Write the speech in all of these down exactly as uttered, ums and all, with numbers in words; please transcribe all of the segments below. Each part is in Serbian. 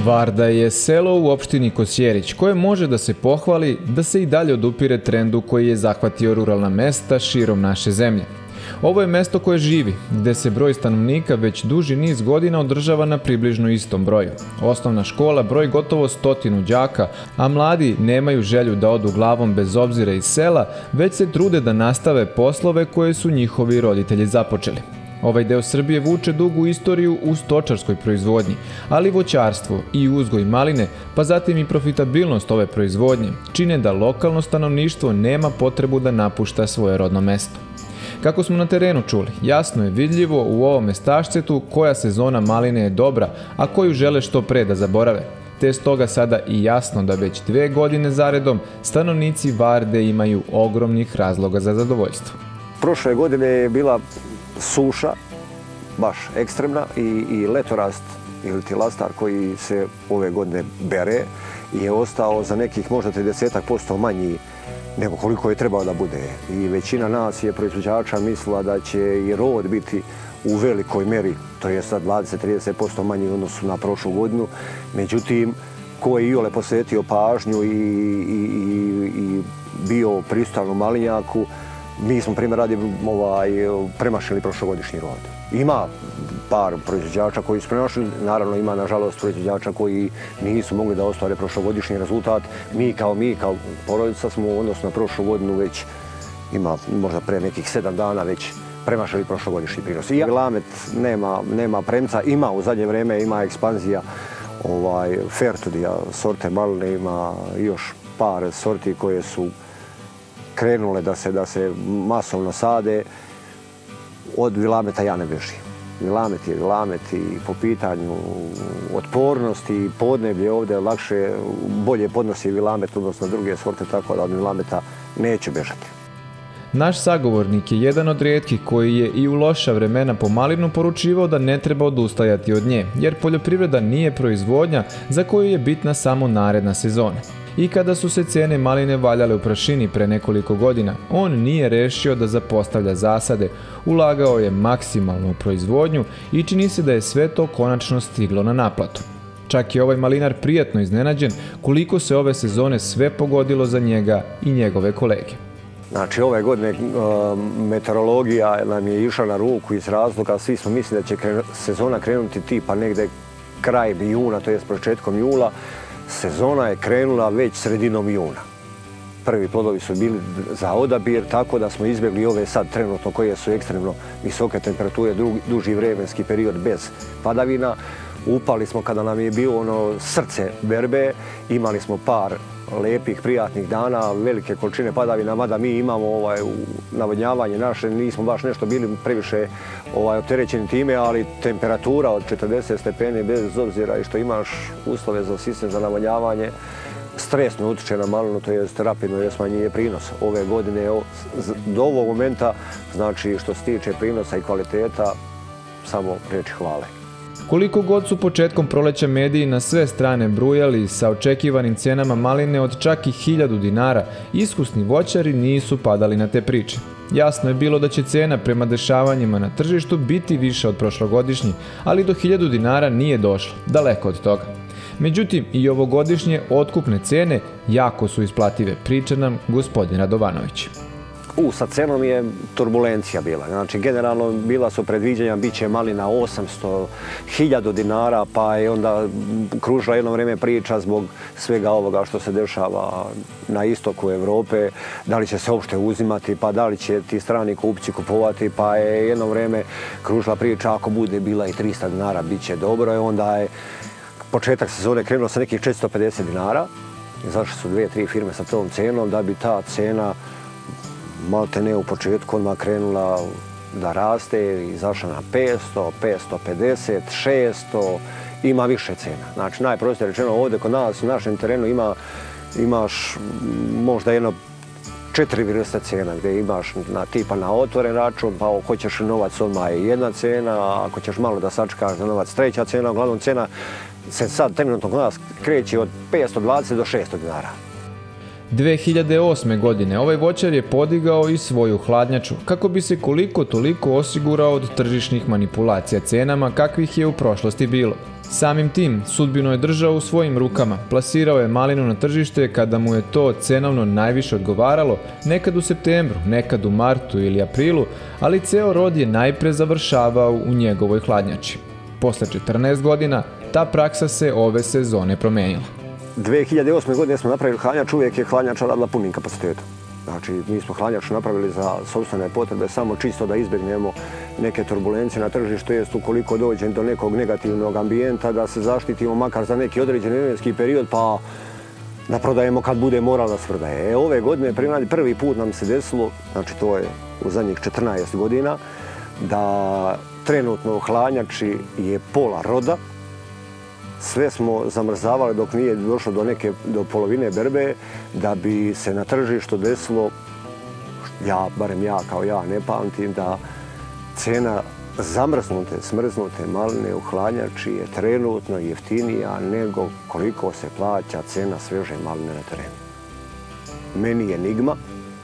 Varda je selo u opštini Kosjerić koje može da se pohvali da se i dalje odupire trendu koji je zahvatio ruralna mesta širom naše zemlje. Ovo je mesto koje živi, gde se broj stanovnika već duži niz godina održava na približno istom broju. Osnovna škola broj gotovo stotinu đaka, a mladi nemaju želju da odu glavom bez obzira iz sela, već se trude da nastave poslove koje su njihovi roditelji započeli. Ovaj deo Srbije vuče dugu istoriju u stočarskoj proizvodnji, ali voćarstvo i uzgoj maline, pa zatim i profitabilnost ove proizvodnje, čine da lokalno stanovništvo nema potrebu da napušta svoje rodno mesto. Kako smo na terenu čuli, jasno je vidljivo u ovom mestašcetu koja sezona maline je dobra, a koju žele što pre da zaborave. Te stoga sada i jasno da već dve godine zaredom stanovnici Varde imaju ogromnih razloga za zadovoljstvo. Prošle godine je bila suša, baš ekstremna, i, i letorast ili ti lastar koji se ove godine bere je ostao za nekih možda trideset posto manji nego koliko je trebao da bude. I većina nas je proizvođača mislila da će i rod biti u velikoj meri, to je sad dvadeset do trideset posto manji u odnosu na prošlu godinu. Međutim, ko je iole posvetio pažnju i, i, i, i bio prisutan u malinjaku, mi smo, primjer radi, ovaj, premašili prošlogodišnji rod. Ima par proizvođača koji su premašili, naravno ima, nažalost, proizvođača koji nisu mogli da ostvare prošlogodišnji rezultat. Mi kao mi, kao porodica smo u odnosu na prošlu godinu već, ima možda pre nekih sedam dana već premašili prošlogodišnji prinos. I Vilamet nema, nema premca, ima u zadnje vreme, ima ekspanzija ovaj, Fertudija, sorte maline, ima još par sorti koje su krenule da se, da se masovno sade. Od Vilameta ja ne bežim. Vilamet je Vilamet i po pitanju otpornosti i podneblje ovdje lakše, bolje podnosi Vilamet odnosno druge sorte, tako da od Vilameta neću bežati. Naš sagovornik je jedan od rijetkih koji je i u loša vremena po malinu poručivao da ne treba odustajati od nje, jer poljoprivreda nije proizvodnja za koju je bitna samo naredna sezona. I kada su se cene maline valjale u prašini pre nekoliko godina, on nije rešio da zapostavlja zasade, ulagao je maksimalno u proizvodnju i čini se da je sve to konačno stiglo na naplatu. Čak je ovaj malinar prijatno iznenađen koliko se ove sezone sve pogodilo za njega i njegove kolege. Znači, ove godine meteorologija nam je išla na ruku iz razloga, svi smo mislili da će sezona krenuti tipa negde krajem juna, to je početkom jula. Sezona je krenula već sredinom juna. Prvi plodovi su bili za odabir, tako da smo izbjegli ove sad trenutno koje su ekstremno visoke temperature, duži vremenski period bez padavina. Upali smo kada nam je bilo ono srce berbe, imali smo par lepih, prijatnih dana, velike količine padavina, mada mi imamo ovaj, navodnjavanje naše, nismo baš nešto bili previše ovaj, opterećeni time, ali temperatura od četrdeset stepeni bez obzira i što imaš uslove za sistem za navodnjavanje, stresno utiče na malinu, to je rapidno je smanjenje prinosa. Ove godine do ovog momenta, znači što se tiče prinosa i kvaliteta, samo reči hvale. Koliko god su početkom proleća mediji na sve strane brujali sa očekivanim cenama maline od čak i hiljadu dinara, iskusni voćari nisu padali na te priče. Jasno je bilo da će cena prema dešavanjima na tržištu biti više od prošlogodišnje, ali do hiljadu dinara nije došlo, daleko od toga. Međutim, i ovogodišnje otkupne cene jako su isplative, priča nam gospodin Radovanović. U, sa cenom je turbulencija bila. Znači, generalno bila su predviđanja, bit će malina osamsto, hiljadu dinara, pa je onda kružila jedno vreme priča zbog svega ovoga što se dešava na istoku Evrope, da li će se uopšte uzimati, pa da li će ti strani kupci kupovati, pa je jedno vreme kružila priča ako bude bila i trista dinara, bit će dobro, i onda je početak sezone krenuo sa nekih četiristo pedeset dinara. Izašle su dve, tri firme sa tom cenom da bi ta cena malte ne u početku odmah krenula da raste, izašla na petsto, petsto pedeset, šesto, ima više cena. Znači, najprostije rečeno, ovdje kod nas, u našem terenu, ima, imaš možda jedno četiri vrste cena, gdje imaš na, tipa na otvoren račun, pa ako hoćeš novac odmah je jedna cena, a ako ćeš malo da sačekaš na novac treća cena, uglavnom cena se sad trenutno kod nas kreće od petsto dvadeset do šesto dinara. dve hiljade osme. godine ovaj voćar je podigao i svoju hladnjaču kako bi se koliko toliko osigurao od tržišnih manipulacija cenama kakvih je u prošlosti bilo. Samim tim, sudbinu je držao u svojim rukama, plasirao je malinu na tržište kada mu je to cenovno najviše odgovaralo, nekad u septembru, nekad u martu ili aprilu, ali ceo rod je najpre završavao u njegovoj hladnjači. Posle četrnaest godina, ta praksa se ove sezone promenila. dve hiljade osme. godine smo napravili hladnjač, uvijek je hladnjača radila punim kapacitetom. Znači, mi smo hladnjaču napravili za sopstvene potrebe, samo čisto da izbjegnemo neke turbulencije na tržištu, jest ukoliko dođe do nekog negativnog ambijenta, da se zaštitimo makar za neki određeni vremenski period, pa da prodajemo kad bude moral da se prodaje. E, ove godine prvi put nam se desilo, znači to je u zadnjih četrnaest godina, da trenutno u hladnjači je pola roda. Sve smo zamrzavali dok nije došlo do neke, do polovine berbe, da bi se na tržištu desilo, ja, barem ja kao ja ne pamtim, da cena zamrznute, smrznute maline u hladnjači je trenutno jeftinija nego koliko se plaća cena sveže maline na terenu. Meni je enigma.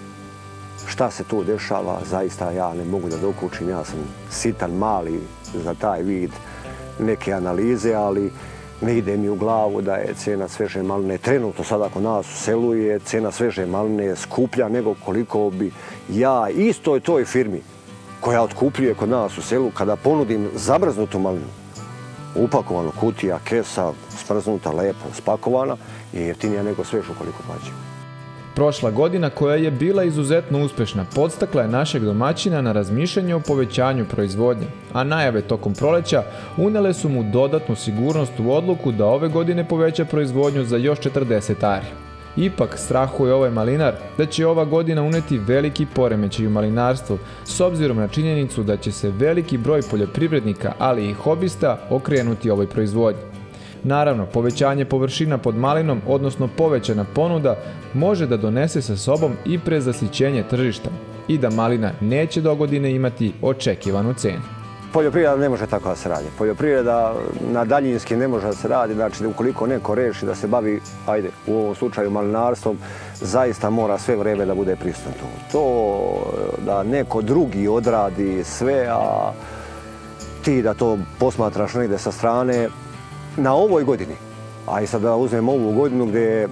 Šta se tu dešava, zaista ja ne mogu da dokučim, ja sam sitan, mali za taj vid neke analize, ali ne ide mi u glavu da je cena sveže maline trenutno sada kod nas u selu je cena sveže maline skuplja nego koliko bi ja istoj toj firmi koja otkupljuje kod nas u selu kada ponudim zamrznutu malinu, upakovanu kutija, kesa, smrznuta, lepo spakovana, je jeftinija nego svežu koliko plaćaju. Prošla godina, koja je bila izuzetno uspešna, podstakla je našeg domaćina na razmišljanje o povećanju proizvodnje, a najave tokom proleća unele su mu dodatnu sigurnost u odluku da ove godine poveća proizvodnju za još četrdeset ari. Ipak, strahuje ovaj malinar da će ova godina uneti veliki poremećaj u malinarstvu, s obzirom na činjenicu da će se veliki broj poljoprivrednika, ali i hobista, okrenuti ovoj proizvodnji. Naravno, povećanje površina pod malinom, odnosno povećana ponuda, može da donese sa sobom i prezasićenje tržišta i da malina neće do godine imati očekivanu cenu. Poljoprivreda ne može tako da se radi. Poljoprivreda na daljinski ne može da se radi, znači da ukoliko neko reši da se bavi, ajde, u ovom slučaju malinarstvom, zaista mora sve vreme da bude prisutno tu. To da neko drugi odradi sve, a ti da to posmatraš negde sa strane, na ovoj godini, a i sad da uzmemo ovu godinu gdje je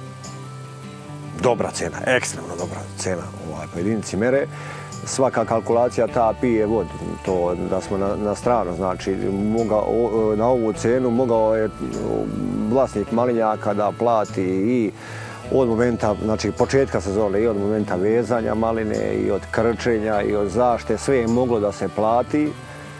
dobra cena, ekstremno dobra cena po jedinici mere, svaka kalkulacija ta pije vodu. To da smo na, na stranu, znači mogao, na ovu cenu mogao je vlasnik malinjaka da plati i od momenta, znači početka sezone, i od momenta vezanja maline, i od krčenja, i od zaštite, sve je moglo da se plati.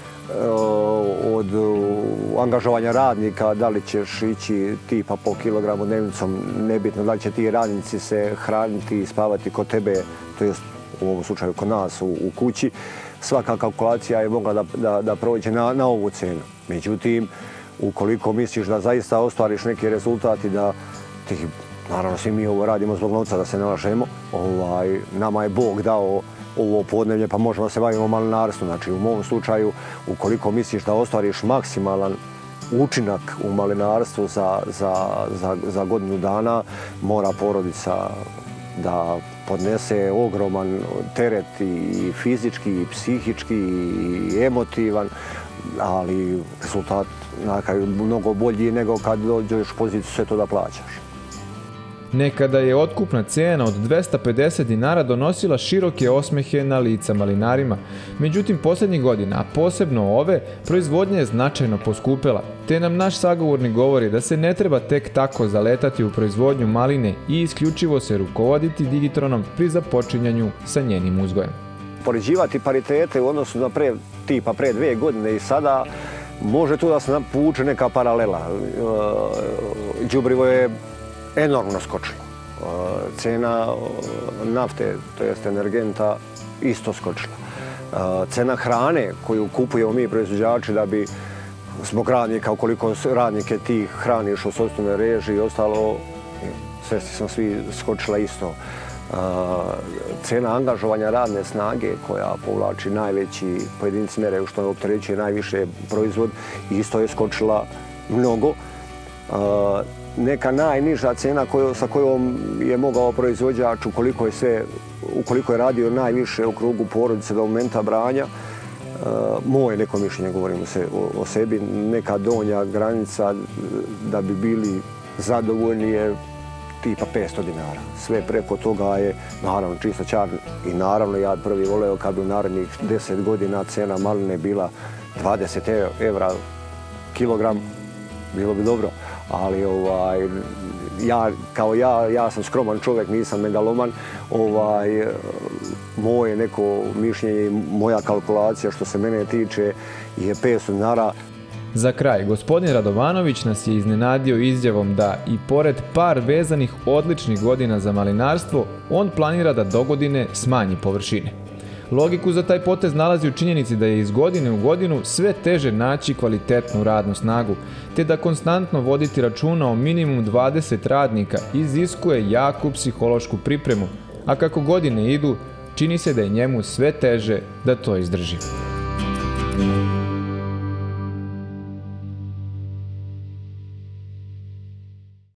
Od angažovanja radnika, da li ćeš ići tipa po kilogramu dnevnicom, nebitno da li će ti radnici se hraniti i spavati kod tebe, to jest u ovom slučaju kod nas u, u kući, svaka kalkulacija je mogla da, da, da prođe na, na ovu cenu. Međutim, ukoliko misliš da zaista ostvariš neki rezultat i da ti, naravno svi mi ovo radimo zbog novca, da se ne lažemo, ovaj, nama je Bog dao ovo podneblje pa možemo da se bavimo malinarstvom. Znači, u mom slučaju, ukoliko misliš da ostvariš maksimalan učinak u malinarstvu za, za, za, za godinu dana, mora porodica da podnese ogroman teret i fizički, i psihički, i emotivan, ali rezultat na kraju mnogo bolji nego kad dođeš u poziciju sve to da plaćaš. Nekada je otkupna cena od dvesta pedeset dinara donosila široke osmehe na lica malinarima. Međutim, posljednjih godina, a posebno ove, proizvodnja je značajno poskupela, te nam naš sagovornik govori da se ne treba tek tako zaletati u proizvodnju maline i isključivo se rukovoditi digitronom pri započinjanju sa njenim uzgojem. Poređivati paritete u odnosu na pre, tipa pre dve godine i sada, može tu da se nam povuče neka paralela. Đubrivo je enormno skočilo. Cena nafte, to jest energenta, isto skočila. Cena hrane koju kupujemo mi proizvođači da bi zbog radnika, ukoliko radnike ti hraniš u sopstvenoj režiji i ostalo, svesti smo svi, skočila isto. Cena angažovanja radne snage koja povlači najveći po jedinici mere, što opterećuje najviše proizvod, isto je skočila mnogo. neka najniža cena sa kojom je mogao proizvođač, ukoliko je, sve, ukoliko je radio najviše u krugu porodice do momenta branja, moje neko mišljenje, govorimo se o, o sebi, neka donja granica da bi bili zadovoljni je tipa petsto dinara. Sve preko toga je, naravno, čista čar i naravno ja prvi voleo kad bi u narednih deset godina cena maline bila dvadeset evra kilogram, bilo bi dobro. Ali ovaj, ja, kao ja, ja sam skroman čovjek, nisam megaloman, ovaj, moje neko mišljenje, moja kalkulacija što se mene tiče je petsto dinara. Za kraj, gospodin Radovanović nas je iznenadio izjavom da i pored par vezanih odličnih godina za malinarstvo, on planira da dogodine smanji površine. Logiku za taj potez nalazi u činjenici da je iz godine u godinu sve teže naći kvalitetnu radnu snagu, te da konstantno voditi računa o minimum dvadeset radnika iziskuje jaku psihološku pripremu, a kako godine idu, čini se da je njemu sve teže da to izdrži.